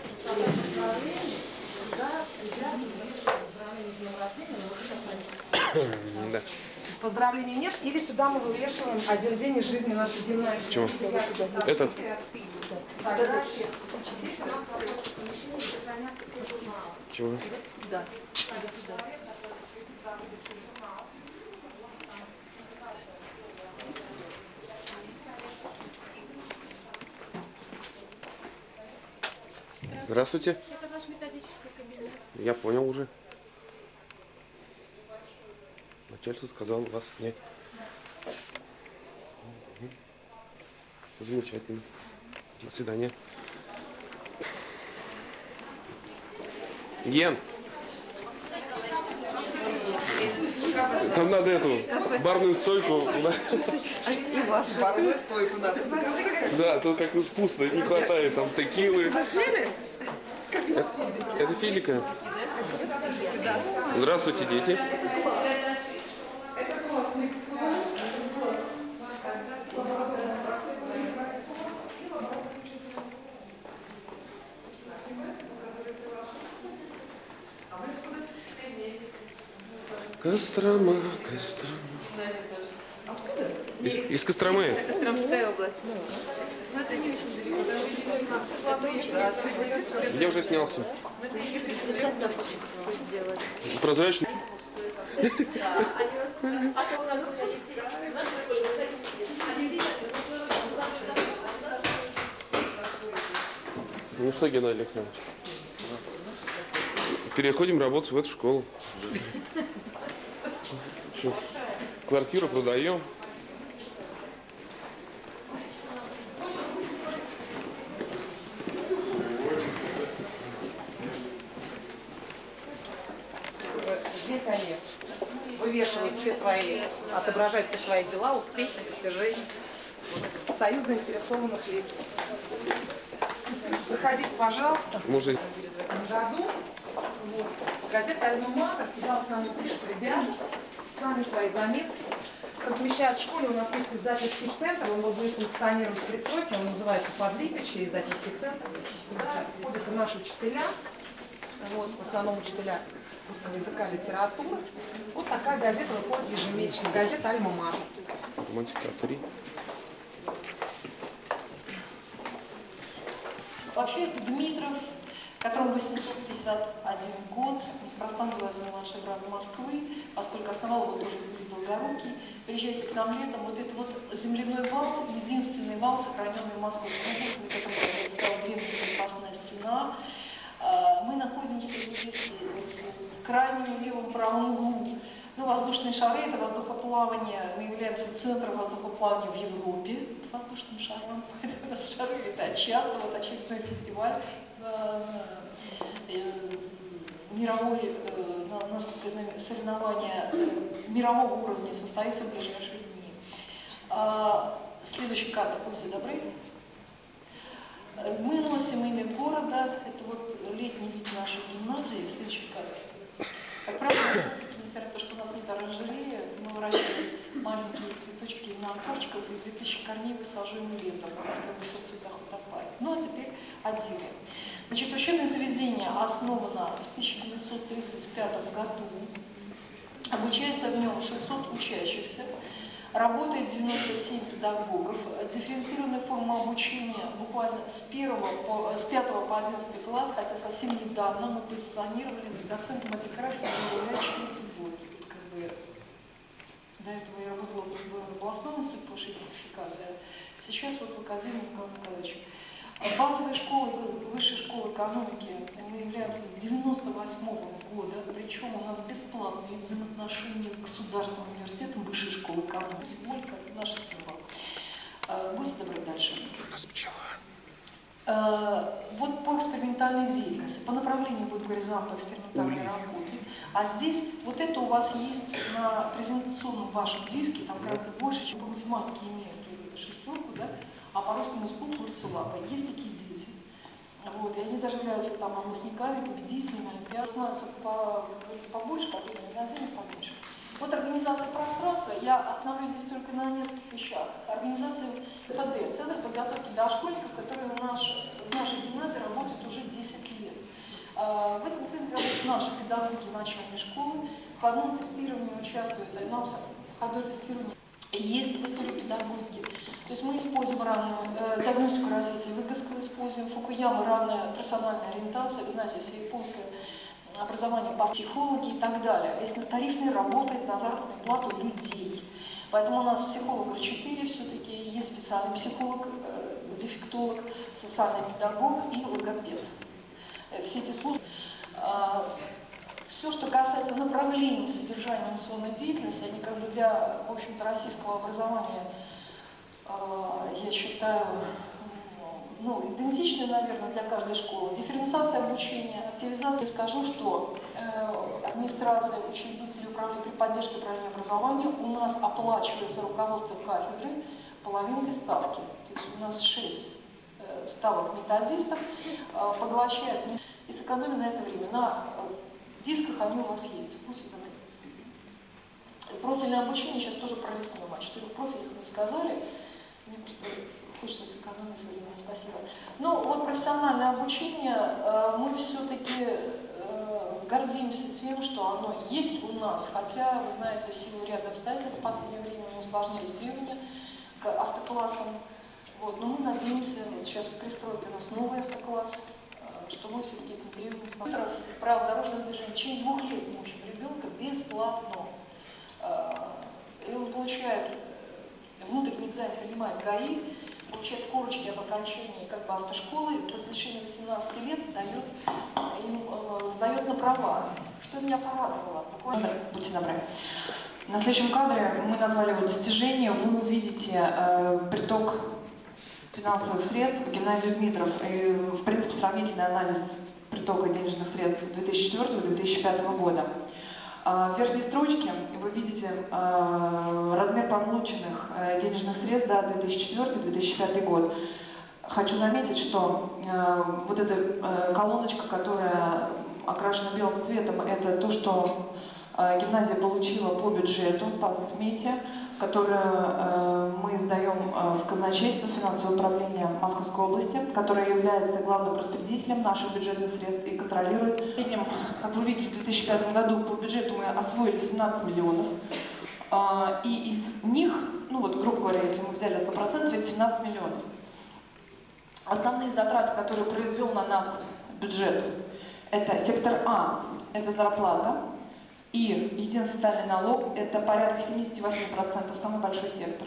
Да. Поздравлений нет, или сюда мы вывешиваем один день из жизни нашей гимназии. Чего? Этот? Чего? Да. Здравствуйте. Это ваш методический кабинет. Я понял уже. Начальство сказал вас снять. Все замечательно. До свидания. Ген! Там надо эту барную стойку. И вашу барную стойку надо. Да, тут как-то пусто, не хватает там текилы. Это физика. Здравствуйте, дети. Кострома. Из Костромы. Костромская область. Но это не очень далеко. Я уже снялся. Сделать. Прозрачный. Ну что, Геннадий Александрович, переходим работать в эту школу. Что, квартиру продаем. Здесь они вывешивают все свои, отображают все свои дела, успехи, достижения. Союз заинтересованных лиц. Проходите, пожалуйста. Может, В этом году вот, газета «Альма-Матер» всегда в основном пишет ребят, сами свои заметки. Размещают в школе, у нас есть издательский центр, он будет функционировать в пристройке, он называется «Подлипичье», издательский центр. Туда ходят и наши учителя, вот, в основном учителя русского языка, литературы. Вот такая газета выходит ежемесячно, газета «Альма-Матер». Математика 3. Вообще, это Дмитров, которому 851 год, неспроста называется младший брат Москвы, поскольку основал его тоже Юрий Долгорукий. Приезжайте к нам летом, вот это вот земляной вал, единственный вал, сохраненный в Московской области, на котором стояла древняя крепостная стена. Мы находимся здесь в крайнем левом правом углу. Ну, воздушные шары – это воздухоплавание. Мы являемся центром воздухоплавания в Европе воздушным шаром. Шары летают часто. Вот очередной фестиваль мировой, насколько я знаю, соревнования мирового уровня состоится в ближайшие дни. Следующий кадр, будьте добры. Мы носим имя города. Это вот летний вид нашей гимназии. Следующий кадр. Как правило, все-таки, несмотря на то, что у нас нет оранжереи, мы выращиваем маленькие цветочки на окорчиках, и 2000 корней высаживаем летом. У нас как бы все в цветах утопает. Ну а теперь о деле. Значит, учебное заведение основано в 1935 году. Обучается в нем 600 учащихся. Работает 97 педагогов. Дифференцированная форма обучения буквально с 5 по 11 класс, хотя совсем недавно мы позиционировали доцентом эпиграфии для 4 года. Как бы, до этого я работала в областном институте повышения квалификации, а сейчас вот в Академии Николая Николаевича. Базовой школы, высшей школы экономики мы являемся с 1998 года, причем у нас бесплатные взаимоотношения с Государственным университетом высшей школы экономики. Символика – наша символ. Будьте добры, дальше. Вот по экспериментальной деятельности, по направлению будет горизонт экспериментальной работы. А здесь, вот это у вас есть на презентационном вашем диске, там гораздо больше, чем по математике имеют шестерку, да? А по русскому языку крутятся лапы. Есть такие дети. Вот, и они даже являются там областниками, победителями, олимпиад. Становятся побольше, по времени, магазинов поменьше. Вот организация пространства, я остановлюсь здесь только на нескольких вещах. Организация ЦПД, Центр подготовки дошкольников, который в нашей гимназии работает уже 10 лет. В этом центре работают наши педагоги начальной школы. В входном тестировании участвуют, нам входное тестирование есть в истории педагогики. То есть мы используем раннюю диагностику развития выгоска, используем Фукуямы, ранняя персональная ориентация, вы знаете, все японское образование по психологии и так далее. Если тарифный работает на заработную плату людей. Поэтому у нас психологов 4 все-таки, есть специальный психолог, дефектолог, социальный педагог и логопед. Все эти службы. Все, что касается направлений содержания инновационной деятельности, они как бы для, в общем-то, российского образования, я считаю, ну, идентичны, наверное, для каждой школы. Дифференциация обучения, активизация. Скажу, что администрация, учредители, управление при поддержке управления образования у нас оплачивается руководство кафедры половинкой ставки. То есть у нас 6 ставок методистов поглощается. И сэкономим на это время. На дисках они у вас есть. Будьте добры. Профильное обучение сейчас тоже пролистнем. О 4 профилях мы сказали. Мне просто хочется сэкономить время. Спасибо. Ну, вот профессиональное обучение, мы все-таки гордимся тем, что оно есть у нас, хотя, вы знаете, в силу ряда обстоятельств в последнее время усложнились требования к автоклассам. Вот, но мы надеемся, вот сейчас пристроят у нас новый автокласс, что мы все-таки этим требованиям смотрим. Правила дорожного движения в течение 2 лет мы учим ребенка бесплатно. И он получает, внутренний экзамен принимает ГАИ, получает корочки об окончании как бы автошколы, по завершении 18 лет сдает на права. Что меня порадовало? Буквально, будьте добры. На следующем кадре мы назвали его достижение. Вы увидите приток финансовых средств в гимназию Дмитров. И, в принципе, сравнительный анализ притока денежных средств 2004-2005 года. В верхней строчке вы видите размер полученных денежных средств за 2004-2005 год. Хочу заметить, что вот эта колоночка, которая окрашена белым цветом, это то, что гимназия получила по бюджету, по смете, которую мы сдаем в казначейство, финансовое управление Московской области, которое является главным распределителем наших бюджетных средств и контролирует. Видим, как вы видели, в 2005 году по бюджету мы освоили 17 миллионов. И из них, ну вот, грубо говоря, если мы взяли 100%, это 17 миллионов. Основные затраты, которые произвел на нас бюджет, это сектор А, это зарплата, и единый социальный налог, это порядка 78%, самый большой сектор.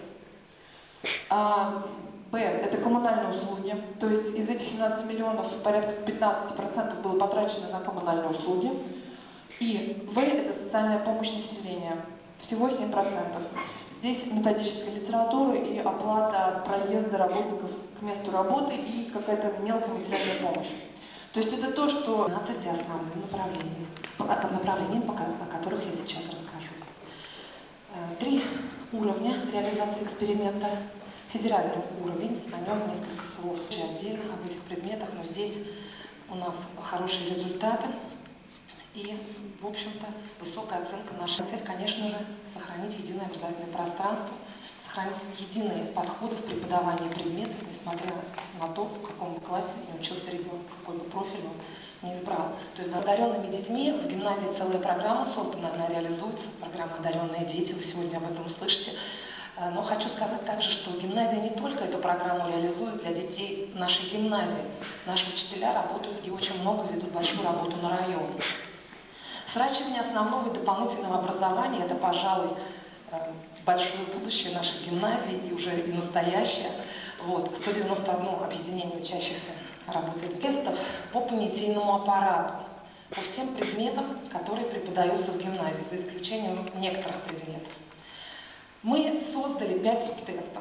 Б, это коммунальные услуги, то есть из этих 17 миллионов порядка 15% было потрачено на коммунальные услуги. И В, это социальная помощь населению, всего 7%. Здесь методическая литература и оплата проезда работников к месту работы и какая-то мелкая материальная помощь. То есть это то, что 12 основных направлений, о которых я сейчас расскажу. 3 уровня реализации эксперимента. Федеральный уровень, о нем несколько слов отдельно об этих предметах, но здесь у нас хорошие результаты и, в общем-то, высокая оценка нашей цели, конечно же, сохранить единое образовательное пространство, сохранить единые подходы в преподавании предметов, несмотря на то, в каком классе не учился ребенок, какой бы профиль он не избрал. То есть одаренными детьми в гимназии целая программа создана, она реализуется, программа «Одаренные дети», вы сегодня об этом услышите. Но хочу сказать также, что гимназия не только эту программу реализует для детей нашей гимназии. Наши учителя работают и очень много ведут большую работу на район. Сращивание основного и дополнительного образования – это, пожалуй, большое будущее нашей гимназии и уже и настоящее. Вот, 191 объединение учащихся работает. Тестов по понятийному аппарату, по всем предметам, которые преподаются в гимназии, за исключением некоторых предметов. Мы создали 5 субтестов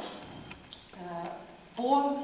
по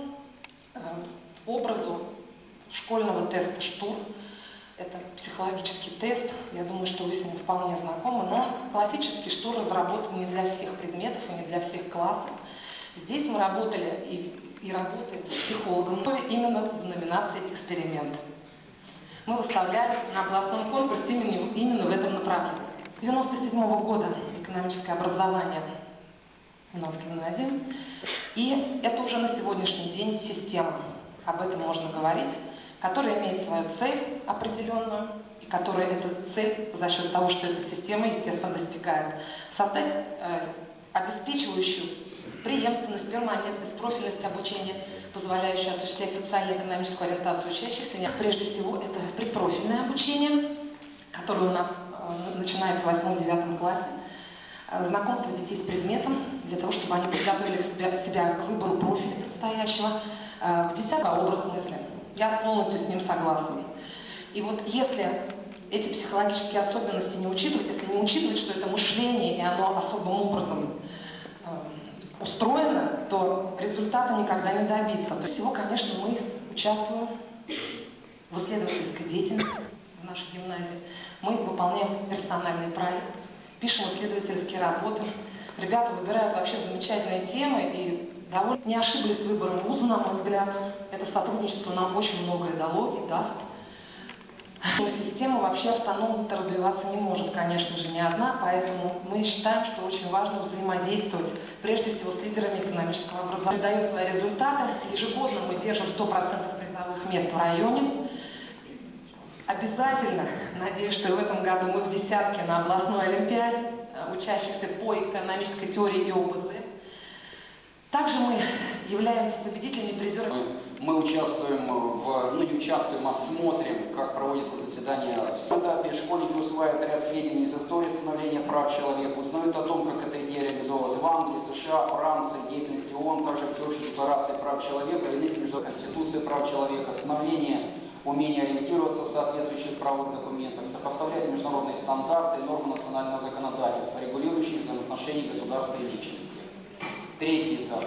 образу школьного теста ШТУР. Это психологический тест, я думаю, что вы с ним вполне знакомы, но классический ШТУР разработан не для всех предметов и не для всех классов. Здесь мы работали и работаем с психологом именно в номинации «Эксперимент». Мы выставлялись на областном конкурсе именно в этом направлении. 1997 года экономическое образование у нас в гимназии. И это уже на сегодняшний день система, об этом можно говорить, которая имеет свою цель определенную, и которая эту цель за счет того, что эта система, естественно, достигает. Создать обеспечивающую преемственность, перманентность, профильность обучения, позволяющую осуществлять социально-экономическую ориентацию учащихся. Прежде всего, это предпрофильное обучение, которое у нас начинается в 8-9 классе. Знакомство детей с предметом, для того, чтобы они подготовили себя к выбору профиля предстоящего. В 10-м образ мысли. Я полностью с ним согласна. И вот если эти психологические особенности не учитывать, если не учитывать, что это мышление, и оно особым образом устроено, то результата никогда не добиться. То есть всего, конечно, мы участвуем в исследовательской деятельности в нашей гимназии. Мы выполняем персональный проект, пишем исследовательские работы. Ребята выбирают вообще замечательные темы и довольно не ошиблись с выбором вуза, на мой взгляд. Это сотрудничество нам очень многое дало и даст. Но система вообще автономно развиваться не может, конечно же, не одна, поэтому мы считаем, что очень важно взаимодействовать, прежде всего, с лидерами экономического образования. Дает свои результаты. Ежегодно мы держим 100% призовых мест в районе. Обязательно, надеюсь, что в этом году мы в десятке на областной олимпиаде, учащихся по экономической теории и ОПЗ. Также мы являемся победителями, призерами. Мы участвуем не участвуем, а смотрим, как проводятся заседания. В этапе школьники усваивают ряд сведений из истории становления прав человека, узнают о том, как эта идея реализовалась в Англии, США, Франции, деятельности ООН, также всеобщей декларации прав человека, иных международных конституций прав человека, становление умение ориентироваться в соответствующих правовых документах, сопоставлять международные стандарты и нормы национального законодательства, регулирующие взаимоотношения государства и личности. Третий этап.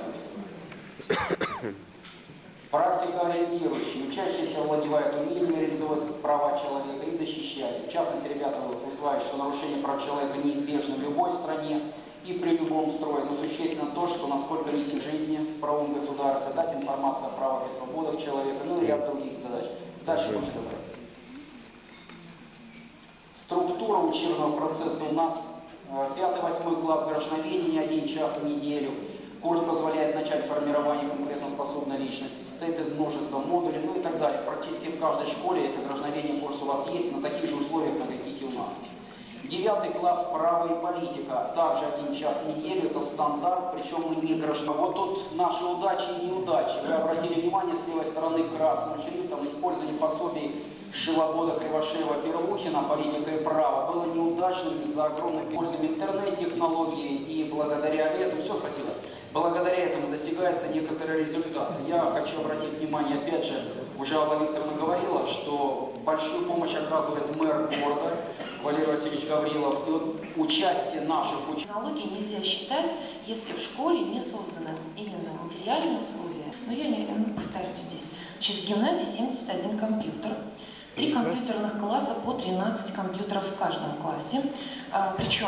Практика ориентирующая. Учащиеся овладевают умением реализовать права человека и защищать. В частности, ребята усваивают, что нарушение прав человека неизбежно в любой стране и при любом строе, но существенно то, что насколько несет жизни в правом государстве, дать информацию о правах и свободах человека, ну и ряд других задач. Дальше можно говорить. Структура структура учебного процесса у нас 5-8 класс граждоведения 1 час в неделю. Курс позволяет начать формирование конкурентоспособной личности, состоит из множества модулей, ну и так далее. Практически в каждой школе это граждоведение курс у вас есть на таких же условиях, на каких и у нас. 9 класс право и политика, также 1 час в неделю, это стандарт, причем мы не граждане. Вот тут наши удачи и неудачи. Вы обратили внимание, с левой стороны красным шрифтом использование пособий Живовода, Кривошеева, Первухина, политика и право было неудачным из-за огромной пользы интернет-технологии, и благодаря этому, все, спасибо, благодаря этому достигается некоторый результат. Я хочу обратить внимание, опять же, уже Алла Викторовна говорила, что большую помощь оказывает мэр города Валерий Васильевич Гаврилов, и вот участие наших учеников. Технологии нельзя считать, если в школе не созданы именно материальные условия. Но я не повторюсь здесь. Значит, в гимназии 71 компьютер. 3 компьютерных класса по 13 компьютеров в каждом классе. Причем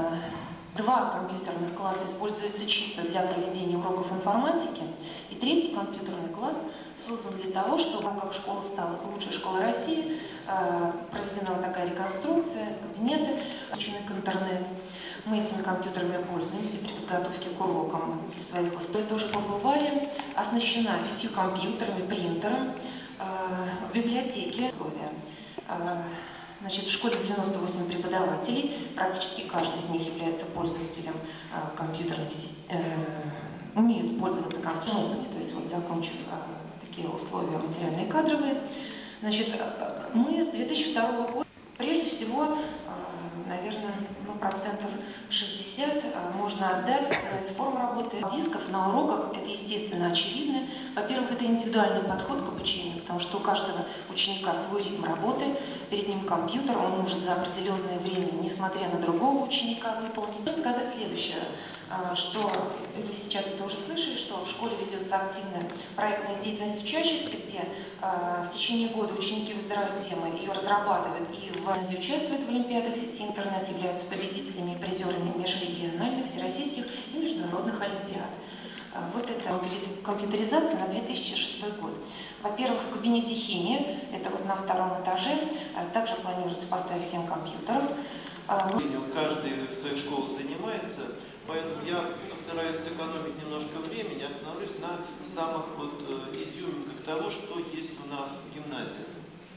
2 компьютерных класса используются чисто для проведения уроков информатики. И 3-й компьютерный класс создан для того, чтобы, как школа стала лучшей школой России, проведена вот такая реконструкция, кабинеты, подключены к интернету. Мы этими компьютерами пользуемся при подготовке к урокам для своих выступлений. Тоже побывали, оснащена 5 компьютерами, принтером. В библиотеке значит, в школе 98 преподавателей, практически каждый из них является пользователем компьютерной системы, умеют пользоваться компьютером, то есть вот закончив такие условия материальные и кадровые. Значит, мы с 2002 года, прежде всего, наверное, процентов 60 можно отдать из форм работы дисков на уроках. Это, естественно, очевидно. Во-первых, это индивидуальный подход к обучению, потому что у каждого ученика свой ритм работы, перед ним компьютер, он может за определенное время, несмотря на другого ученика, выполнить. Хочу сказать следующее, что вы сейчас это уже слышали, что в школе ведется активная проектная деятельность учащихся, где в течение года ученики выбирают темы, ее разрабатывают и в гимназии участвуют в олимпиадах в сети интернет, являются победителями и призерами межрегиональных, всероссийских и международных олимпиад. Вот это компьютеризация на 2006 год. Во-первых, в кабинете химии, это вот на 2-м этаже, также планируется поставить 7 компьютеров. Каждый в своих школах занимается, поэтому я постараюсь сэкономить немножко времени, остановлюсь на самых вот изюминках того, что есть у нас в гимназии.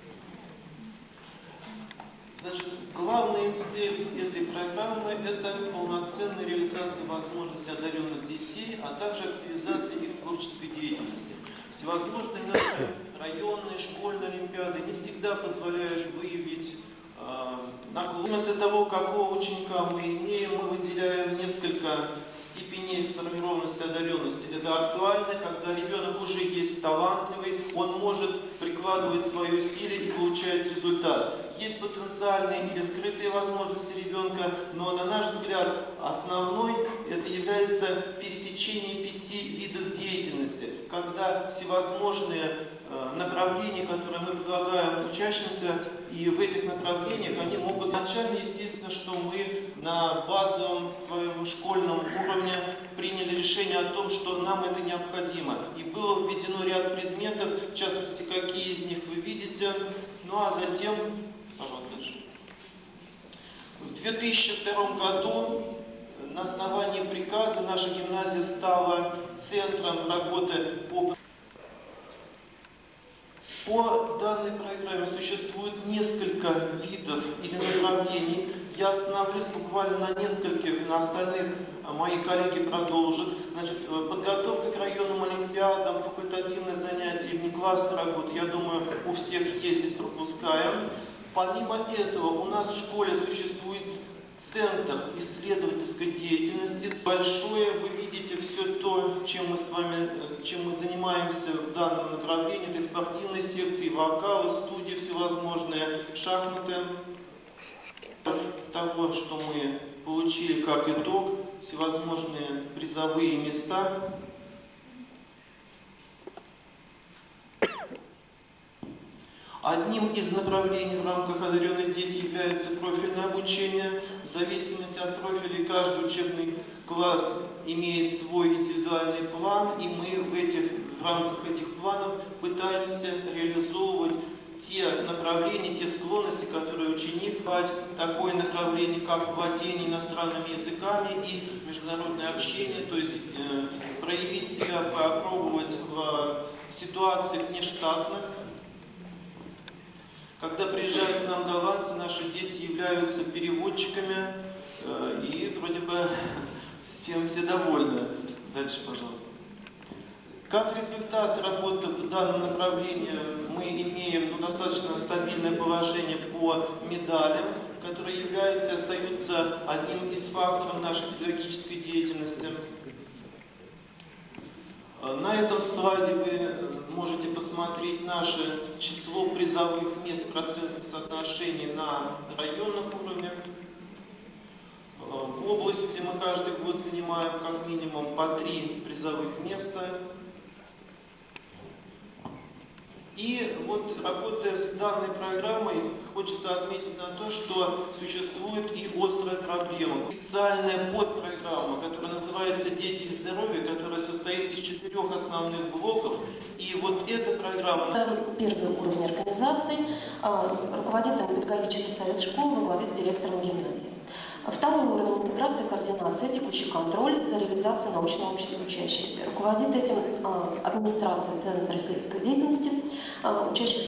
Значит, главная цель этой программы – это полноценная реализация возможностей одаренных детей, а также активизация их творческой деятельности. Всевозможные наши районные, школьные олимпиады не всегда позволяют выявить наклонность от того, какого ученика мы имеем. Мы выделяем несколько степеней сформированности одаренности. Это актуально, когда ребенок уже есть талантливый, он может прикладывать свои усилия и получать результат. Есть потенциальные или скрытые возможности ребенка, но на наш взгляд основной это является пересечение 5 видов деятельности, когда всевозможные направления, которые мы предлагаем учащимся, и в этих направлениях они могут изначально, естественно, что мы на базовом своем школьном уровне приняли решение о том, что нам это необходимо. И было введено ряд предметов, в частности, какие из них вы видите. Ну а затем, пожалуйста, дальше. В 2002 году на основании приказа наша гимназия стала центром работы по данной программе существует несколько видов или направлений. Я остановлюсь буквально на нескольких, на остальных мои коллеги продолжат. Значит, подготовка к районным олимпиадам, факультативные занятия, внеклассная работа, я думаю, у всех есть, здесь пропускаем. Помимо этого, у нас в школе существует центр исследовательской деятельности. Большое, вы видите все то, чем мы занимаемся в данном направлении. Это спортивные секции, вокалы, студии всевозможные, шахматы. Того, что мы получили как итог, всевозможные призовые места. Одним из направлений в рамках одаренных детей является профильное обучение. В зависимости от профиля каждый учебный класс имеет свой индивидуальный план, и мы в рамках этих планов пытаемся реализовывать те направления, те склонности, которые ученик брать, такое направление, как владение иностранными языками и международное общение, то есть проявить себя, попробовать в ситуациях нештатных. Когда приезжают к нам голландцы, наши дети являются переводчиками, и вроде бы всем все довольны. Дальше, пожалуйста. Как результат работы в данном направлении мы имеем достаточно стабильное положение по медалям, которые являются и остаются одним из факторов нашей педагогической деятельности. На этом слайде вы можете посмотреть наше число призовых мест в процентных соотношениях на районных уровнях. В области мы каждый год занимаем как минимум по 3 призовых места. И вот, работая с данной программой, хочется отметить на то, что существует и острая проблема. Специальная подпрограмма, которая называется «Дети и здоровье», которая состоит из 4 основных блоков. И вот эта программа... Первый уровень организации, руководителем педагогический совет школы во главе с директором гимназии. Второй уровень — интеграция и координация, текущий контроль за реализацией научного общества учащихся. Руководит этим администрация Центра исследовательской деятельности, учащихся